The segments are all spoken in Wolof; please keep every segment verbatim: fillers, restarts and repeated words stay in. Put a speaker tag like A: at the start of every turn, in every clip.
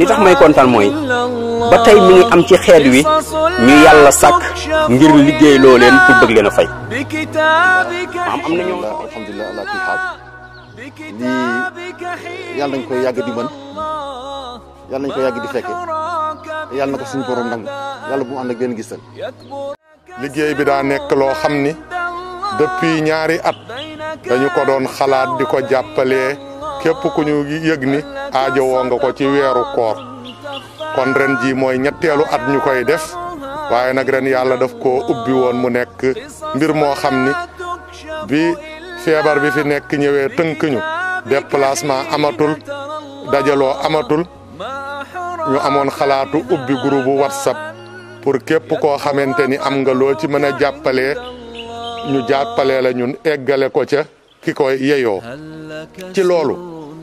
A: li tax may kontaan mooy ba tey mi ngi am ci xeet wi ñu yàlla sàkk ngir liggéey loo leen pour bëgg leen a fay. maam am na ñoo
B: alhamdulilah ala kulli xaal lii yàlla nañ koy yàgg di mën yàlla nañ koy yàgg di fekke yàlla na ko suñu borom nangu yàlla bu mu ànd ak benn gisal.
C: liggéey bi daa nekk loo xam ni depuis ñaari at dañu ko doon xalaat di ko jàppalee képp ku ñu yëg ni aajowoo nga ko ci weeru koor kon ren ji mooy ñetteelu at ñu koy def waaye nag ren yàlla daf koo ubbi woon mu nekk mbir moo xam ni bi feebar bi fi nekk ñëwee tënk ñu déplacement amatul dajaloo amatul ñu amoon xalaatu ubbi groupe WhatsApp pour képp koo xamante ni am nga loo ci mën a jàppalee ñu jàppalee la ñun eggale ko ca ki koy yeyoo ci loolu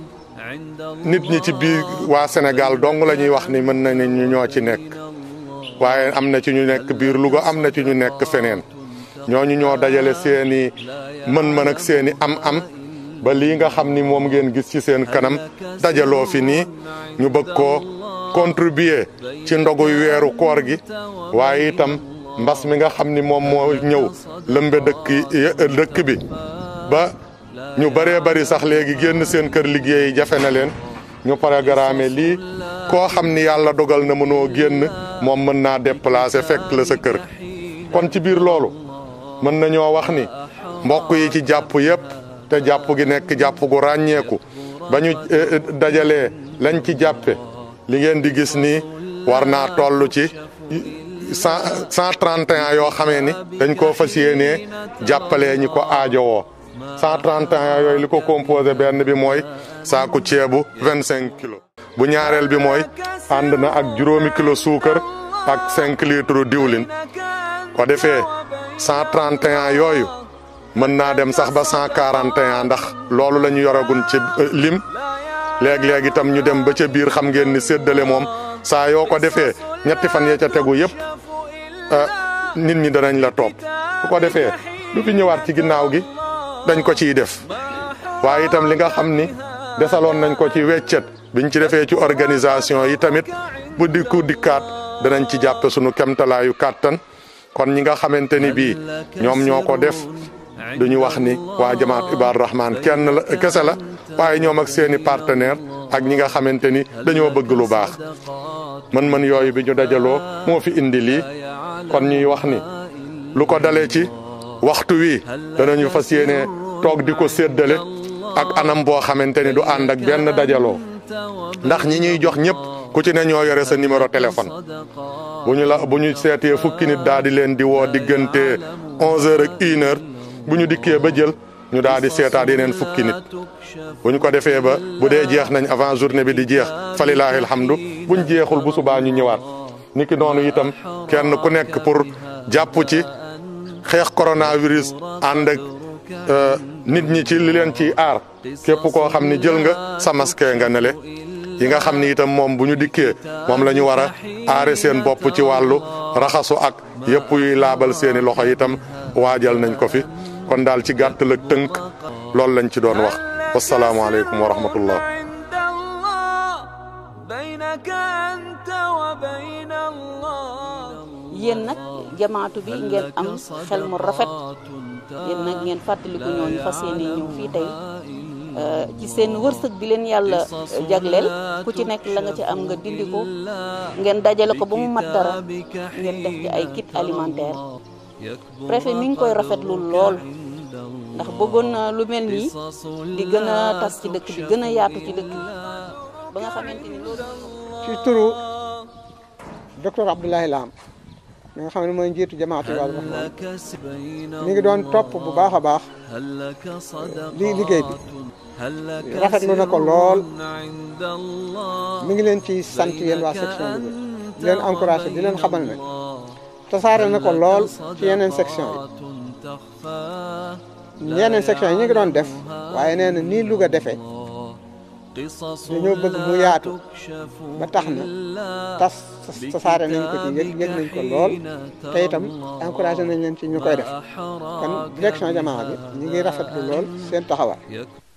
C: nit ñi ci biir waa Sénégal dong la ñuy wax ni mën na ni ñu ñoo ci nekk waaye am na ci ñu nekk biir Louga am na ci ñu nekk feneen ñooñu ñoo dajale seeni mën-mën ak seeni am-am ba lii nga xam ni moom ngeen gis ci seen kanam dajaloo fi nii ñu bëgg koo contribuer ci ndoguy weeru koor gi waaye itam mbas mi nga xam ni moom moo ñëw lëmbe dëkk dëkk bi ba ñu bëree bëri sax léegi génn seen kër liggéey jafe na leen ñu programme lii koo xam ni yàlla dogal na mënoo génn moom mën naa déplacer fekk la sa kër kon ci biir loolu mën nañoo wax ni mbokk yi ci jàpp yépp te jàpp gi nekk jàpp gu ràññeeku ba ñu dajalee lañ ci jàppe li ngeen di gis nii war naa toll ci cent cent trente et un yoo xamee ni dañ koo fas yéenee jàppalee ñi ko aajowoo cent trente et un yooyu li ko composé benn bi mooy saaku ceebu vingt cinq kilos bu ñaareel bi mooy ànd na ak juróomi kilo suukar ak cinq litres diwlin ko defee cent trente et un yooyu mën naa dem sax ba cent quarante et un ndax loolu la ñu yoragun ci lim léeg-léeg itam ñu dem ba ca biir xam ngeen ni séddale moom saa yoo ko defee ñetti fan ya ca tegu yëpp nit ñi danañ la topp su ko defee lu fi ñëwaat ci ginnaaw gi dañ ko ciy def waaye itam li nga xam ni desaloon nañ ko ci weccet biñ ci defee ci organisation yi tamit bu dikku dikkaat danañ ci jàppe sunu kemtalaayu kàttan kon ñi nga xamante ni bii ñoom ñoo ko def duñu wax ni waa jamaat Ibaadu Rahmaan kenn la kese la waaye ñoom ak seeni partenaire ak ñi nga xamante ni dañoo bëgg lu baax mën-mën yooyu bi ñu dajaloo moo fi indi lii kon ñuy wax ni lu ko dalee ci waxtu wi danañu fas yéene toog di ko séddale ak anam boo xamante ni du ànd ak benn dajaloo ndax ñi ñuy jox ñëpp ku ci ne ñoo yore sa numéro téléphone bu ñu la bu ñu seetee fukki nit daal di leen di woo diggante onze heures ak une heure bu ñu dikkee ba jël ñu daal di seetaat yeneen fukki nit bu ñu ko defee ba bu dee jeex nañ avant journée bi di jeex falilaahi alhamdu buñ jeexul bu subaa ñu ñëwaat niki noonu itam kenn ku nekk pour jàpp ci xeex coronavirus ànd ak nit ñi ci li leen ciy aar képp koo xam ni jël nga sa masque nga nele yi nga xam ni itam moom bu ñu dikkee moom la ñu war a aare seen bopp ci wàllu raxasu ak yëpp yuy laabal seeni loxo itam waajal nañ ko fi kon daal ci gàttal ak tënk loolu lañ ci doon wax wasalaamaaleykum wa rahmatullah
D: yéen nag jamaatu bi ngeen am xel mu rafet yéen nag ngeen fàttaliku ñooñu fas yéene ñëw fii tey ci seen wërsëg bi leen yàlla jagleel ku ci nekk la nga ci am nga dindi ko ngeen dajale ko ba mu mat dara ngeen def ci ay kit alimentaire préfet mi ngi koy rafetlu lool ndax bëggoon na lu mel nii di gën a tas ci dëkk bi gën a yaatu ci dëkk bi ba nga xamante ni loolu.
E: ci turu docteur Abdoulaye Lam mi nga xam ne mooy njiitu jamaatu Ibaadu Rahmaan mi ngi doon topp bu baax a baax li liggéey bi rafetlu na ko lool mi ngi leen ci sant yéen waa section bi di leen encouragé di leen xamal ne tasaare na ko lool ci yeneen section yi yeneen section yi ñu ngi doon def waaye nee na nii Louga defee dañoo bëgg mu yaatu ba tax na tas tasaare nañ ko ci yëg yëg nañ ko lool te itam encouragé nañ leen ci ñu koy def kon direction jamaa bi ñu ngi rafetlu lool seen taxawaay